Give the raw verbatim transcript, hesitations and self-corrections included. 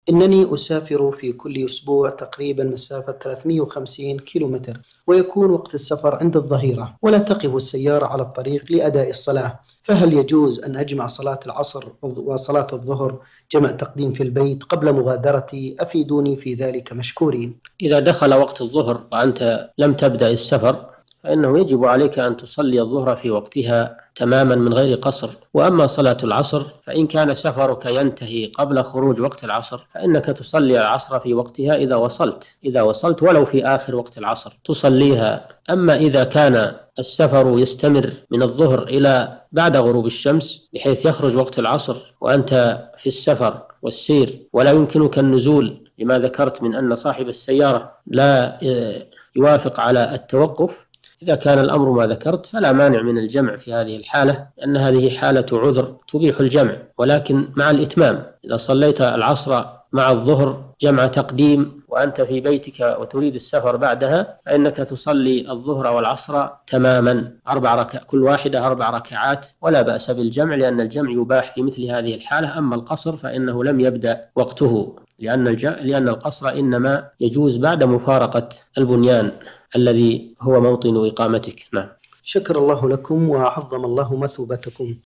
إنني أسافر في كل أسبوع تقريبا مسافة ثلاثمئة وخمسين كيلومتر، ويكون وقت السفر عند الظهيرة، ولا تقف السيارة على الطريق لأداء الصلاة، فهل يجوز أن أجمع صلاة العصر وصلاة الظهر جمع تقديم في البيت قبل مغادرتي؟ أفيدوني في ذلك مشكورين. إذا دخل وقت الظهر وأنت لم تبدأ السفر فإنه يجب عليك أن تصلي الظهر في وقتها تماما من غير قصر. وأما صلاة العصر فإن كان سفرك ينتهي قبل خروج وقت العصر فإنك تصلي العصر في وقتها إذا وصلت إذا وصلت ولو في آخر وقت العصر تصليها. أما إذا كان السفر يستمر من الظهر إلى بعد غروب الشمس بحيث يخرج وقت العصر وأنت في السفر والسير ولا يمكنك النزول لما ذكرت من أن صاحب السيارة لا يوافق على التوقف، إذا كان الأمر ما ذكرت فلا مانع من الجمع في هذه الحالة، لأن هذه حالة عذر تبيح الجمع، ولكن مع الإتمام. إذا صليت العصر مع الظهر جمع تقديم وأنت في بيتك وتريد السفر بعدها فإنك تصلي الظهر والعصر تماما أربع ركعات، كل واحدة أربع ركعات، ولا بأس بالجمع، لأن الجمع يباح في مثل هذه الحالة. أما القصر فإنه لم يبدأ وقته، لأن لأن القصر إنما يجوز بعد مفارقة البنيان الذي هو موطن إقامتك. نعم. شكر الله لكم وعظم الله مثوبتكم.